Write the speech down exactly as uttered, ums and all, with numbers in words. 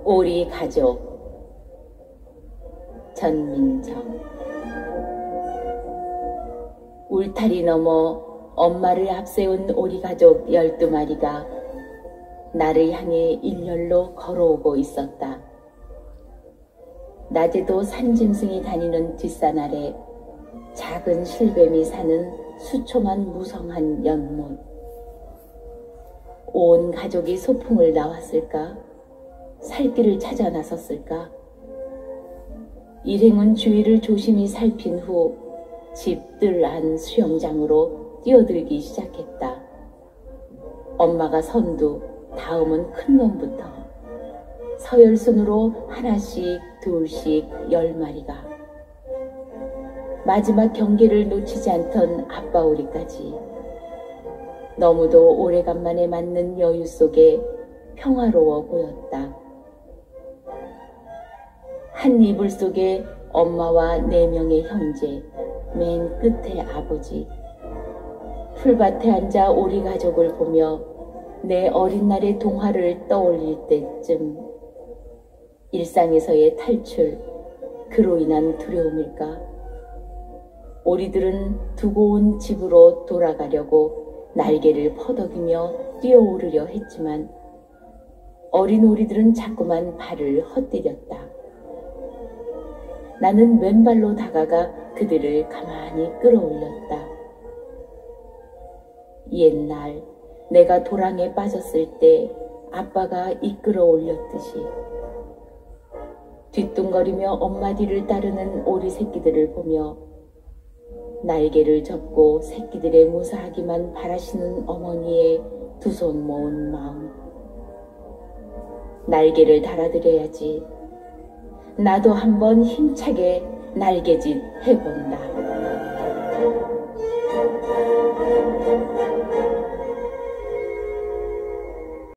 오리 가족 전민정. 울타리 너머 엄마를 앞세운 오리 가족 열두 마리가 나를 향해 일렬로 걸어오고 있었다. 낮에도 산짐승이 다니는 뒷산 아래 작은 실뱀이 사는 수초만 무성한 연못. 온 가족이 소풍을 나왔을까? 살 길을 찾아 나섰을까? 일행은 주위를 조심히 살핀 후 집 뜰 안 수영장으로 뛰어들기 시작했다. 엄마가 선두, 다음은 큰 놈부터 서열순으로 하나씩 둘씩 열 마리가. 마지막 경계를 놓치지 않던 아빠 오리까지. 너무도 오래간만에 맞는 여유 속에 평화로워 보였다. 한 이불 속에 엄마와 네 명의 형제, 맨 끝에 아버지. 풀밭에 앉아 오리 가족을 보며 내 어린 날의 동화를 떠올릴 때쯤 일상에서의 탈출, 그로 인한 두려움일까? 오리들은 두고 온 집으로 돌아가려고 날개를 퍼덕이며 뛰어오르려 했지만 어린 오리들은 자꾸만 발을 헛디뎠다. 나는 맨발로 다가가 그들을 가만히 끌어올렸다. 옛날 내가 도랑에 빠졌을 때 아빠가 이끌어 올렸듯이. 뒤뚱거리며 엄마 뒤를 따르는 오리 새끼들을 보며 날개를 접고 새끼들의 무사하기만 바라시는 어머니의 두 손 모은 마음. 날개를 달아드려야지. 나도 한번 힘차게 날개짓 해본다.